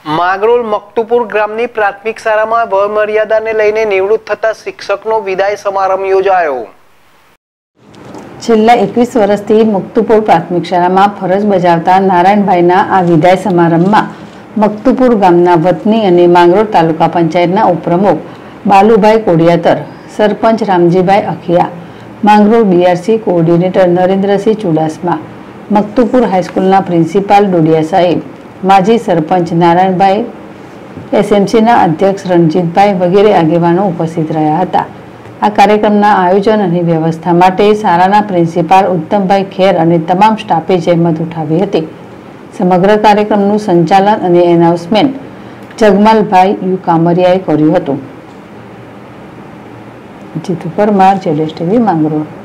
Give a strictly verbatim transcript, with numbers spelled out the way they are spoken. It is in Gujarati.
માંગરોળ મકતુપુર ગ્રામની પ્રાથમિક શાળામાં વયમર્યાદાને લઈને નિવૃત્ત થતા શિક્ષકનો વિદાય સમારંભ યોજાયો। છેલ્લા એકવીસ વર્ષથી મકતુપુર પ્રાથમિક શાળામાં ફરજ બજાવતા નારાયણભાઈના આ વિદાય સમારંભમાં મકતુપુર ગામના વતની અને માંગરોળ તાલુકા પંચાયતના ઉપપ્રમુખ બાલુભાઈ કોડિયાતર, સરપંચ રામજીભાઈ અખિયા, માંગરોળ બીઆરસી કોઓર્ડિનેટર નરેન્દ્રસિંહ ચુડાસમા, મકતુપુર હાઈસ્કૂલના પ્રિન્સિપાલ ડોડિયા સાહેબ, માજી સરપંચ નારાયણભાઈ, એસએમસીના અધ્યક્ષ રણજીતભાઈ વગેરે આગેવાનો ઉપસ્થિત રહ્યા હતા। આ કાર્યક્રમના આયોજન અને વ્યવસ્થા માટે શાળાના પ્રિન્સિપાલ ઉત્તમભાઈ ખેર અને તમામ સ્ટાફે જહેમત ઉઠાવી હતી। સમગ્ર કાર્યક્રમનું સંચાલન અને એનાઉન્સમેન્ટ જગમાલભાઈ યુ કામરિયાએ કર્યું હતું। જીતુ પરમાર, જેડેશ ટીવી, માંગરોળ।